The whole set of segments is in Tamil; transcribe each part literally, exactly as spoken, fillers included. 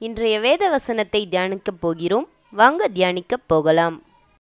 இன்றைய வேத வசனத்தை தியானிக்கப் போகிறோம். வாங்க தியானிக்கப் போகலாம்.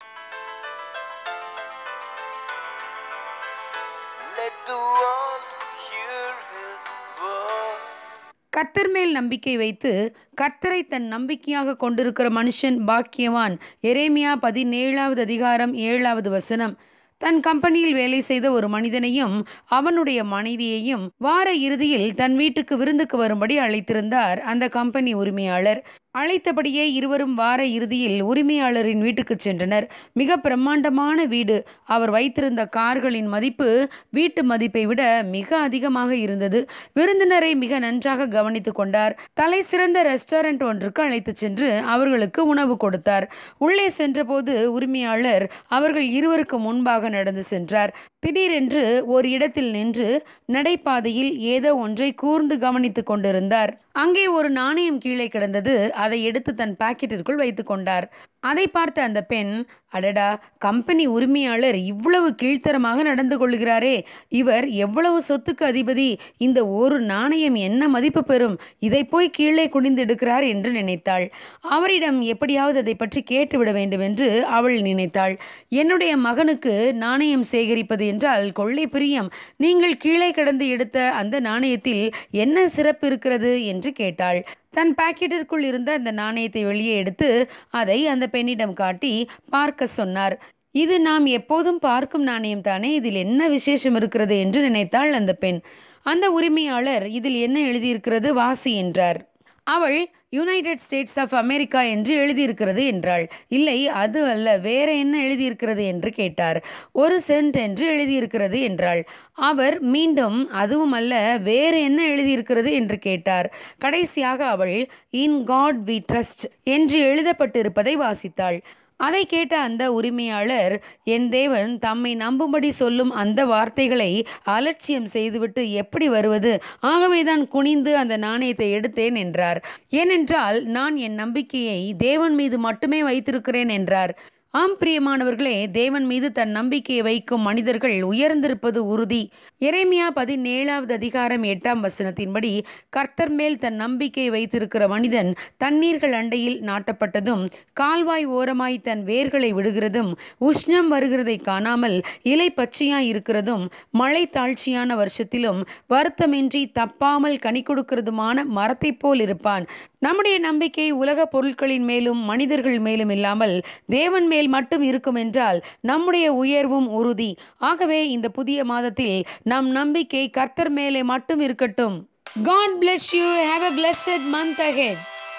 கர்த்தர் மேல் நம்பிக்கை வைத்து கர்த்தரை தன் நம்பிக்கையாக கொண்டிருக்கிற மனுஷன் பாக்கியவான். எரேமியா பதினேழாவது அதிகாரம் ஏழாவது வசனம். தன் கம்பெனியில் வேலை செய்த ஒரு மனிதனையும் அவனுடைய மனைவியையும் வார இறுதியில் தன் வீட்டுக்கு விருந்துக்கு வரும்படி அழைத்திருந்தார் அந்த கம்பெனி உரிமையாளர். அழைத்தபடியே இருவரும் வார இறுதியில் உரிமையாளரின் வீட்டுக்கு சென்றனர். மிக பிரம்மாண்டமான வீடு. அவர் வைத்திருந்த கார்களின் மதிப்பு வீட்டு மதிப்பை விட மிக அதிகமாக இருந்தது. விருந்தினரை மிக நன்றாக கவனித்து கொண்டார். தலை சிறந்த ரெஸ்டாரண்ட் ஒன்றுக்கு அழைத்து சென்று அவர்களுக்கு உணவு கொடுத்தார். உள்ளே சென்றபோது உரிமையாளர் அவர்கள் இருவருக்கு முன்பாக நடந்து சென்றார். திடீரென்று ஒரு இடத்தில் நின்று நடைபாதையில் ஏதோ ஒன்றை கூர்ந்து கவனித்து கொண்டிருந்தார். அங்கே ஒரு நாணயம் கீழே கிடந்தது. அதை எடுத்து தன் பாக்கெட்டிற்குள் வைத்து கொண்டார். அதை பார்த்த அந்த பெண், அடடா, கம்பெனி உரிமையாளர் இவ்வளவு கீழ்த்தரமாக நடந்து கொள்கிறாரே, இவர் எவ்வளவு சொத்துக்கு அதிபதி, இந்த ஒரு நாணயம் என்ன மதிப்பு பெறும், இதை போய் கீழே குனிந்து எடுக்கிறார் என்று நினைத்தாள். அவரிடம் எப்படியாவது அதை பற்றி கேட்டுவிட வேண்டும் என்று அவள் நினைத்தாள். என்னுடைய மகனுக்கு நாணயம் சேகரிப்பது என்றால் கொள்ளை பிரியம். நீங்கள் கீழே கிடந்து எடுத்த அந்த நாணயத்தில் என்ன சிறப்பு இருக்கிறது என்று கேட்டாள். தன் பாக்கெட்டிற்குள் இருந்த அந்த நாணயத்தை வெளியே எடுத்து அதை அந்த பெண்ணிடம் காட்டி பார்க்க சொன்னார். இது நாம் எப்போதும் பார்க்கும் நாணயம் தானே, இதில் என்ன விசேஷம் இருக்கிறது என்று நினைத்தாள் அந்த பெண். அந்த உரிமையாளர், இதில் என்ன எழுதியிருக்கிறது வாசி என்றார். அவள், யுனைடெட் ஸ்டேட்ஸ் ஆஃப் அமெரிக்கா என்று எழுதியிருக்கிறது என்றாள். இல்லை, அது அல்ல, வேற என்ன எழுதியிருக்கிறது என்று கேட்டார். ஒரு சென்ட் என்று எழுதியிருக்கிறது என்றாள். அவர் மீண்டும், அதுவும் அல்ல, வேறு என்ன எழுதியிருக்கிறது என்று கேட்டார். கடைசியாக அவள், இன் காட் வி ட்ரஸ்ட் என்று எழுதப்பட்டிருப்பதை வாசித்தாள். அதை கேட்ட அந்த உரிமையாளர், என் தேவன் தம்மை நம்பும்படி சொல்லும் அந்த வார்த்தைகளை அலட்சியம் செய்துவிட்டு எப்படி வருவது, ஆகவேதான் குனிந்து அந்த நாணயத்தை எடுத்தேன் என்றார். ஏனென்றால் நான் என் நம்பிக்கையை தேவன் மீது மட்டுமே வைத்திருக்கிறேன் என்றார். ஆம் பிரியமானவர்களே, தேவன் மீது தன் நம்பிக்கையை வைக்கும் மனிதர்கள் உயர்ந்திருப்பது உறுதி. எரேமியா பதினேழாவது அதிகாரம் எட்டாம் வசனத்தின்படி, கர்த்தர் மேல் தன் நம்பிக்கையை வைத்திருக்கிற மனிதன் தண்ணீர்கள் அண்டையில் நாட்டப்பட்டதும் கால்வாய் ஓரமாய் தன் வேர்களை விடுகிறதும் உஷ்ணம் வருகிறதை காணாமல் இலை பச்சையாய் இருக்கிறதும் மழை தாழ்ச்சியான வருஷத்திலும் வருத்தமின்றி தப்பாமல் கனி கொடுக்கிறதுமான மரத்தை போல் இருப்பான். நம்முடைய நம்பிக்கை உலக பொருட்களின் மேலும் மனிதர்கள் மேலும் இல்லாமல் தேவன் மேல் மட்டும் இருக்கும் என்றால் நம்முடைய உயர்வும் உறுதி. ஆகவே இந்த புதிய மாதத்தில் நம் நம்பிக்கை கர்த்தர் மேலே மட்டும் இருக்கட்டும். God bless you. Have a blessed month ahead.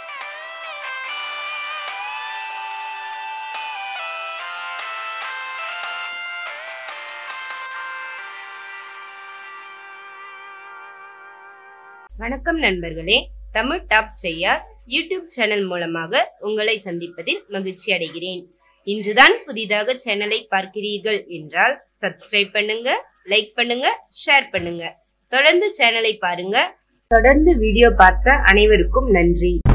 வணக்கம் நண்பர்களே, Tamil top Cheyyar YouTube channel மூலமாக உங்களை சந்திப்பதில் மகிழ்ச்சி அடைகிறேன். இன்றுதான் புதிதாக சேனலை பார்க்கிறீர்கள் என்றால் சப்ஸ்கிரைப் பண்ணுங்க, லைக் பண்ணுங்க, ஷேர் பண்ணுங்க. தொடர்ந்து சேனலை பாருங்க. தொடர்ந்து வீடியோ பார்த்த அனைவருக்கும் நன்றி.